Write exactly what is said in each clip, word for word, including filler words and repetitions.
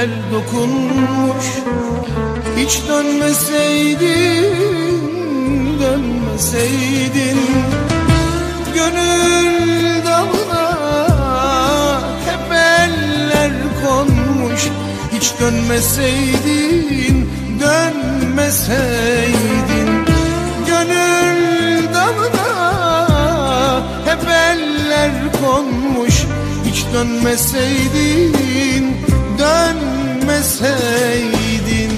eller dokunmuş. Hiç dönmeseydin, dönmeseydin. Gönül dalına hep eller konmuş. Hiç dönmeseydin, dönmeseydin. Gönül dalına hep eller konmuş. Hiç dönmeseydin, dönmeseydin.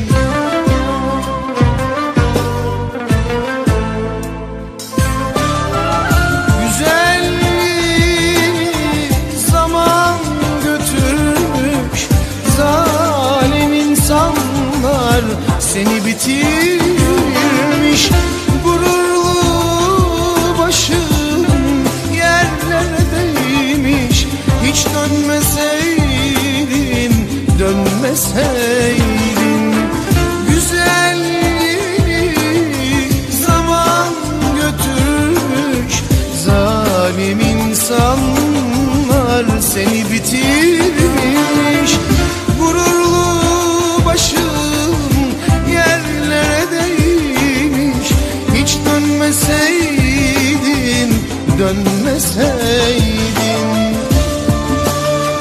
Güzelliği zaman götürmüş, zalim insanlar seni bitirmiş. Gururlu başın yerlere değmiş. Hiç dönmeseydin, dönmeseydin.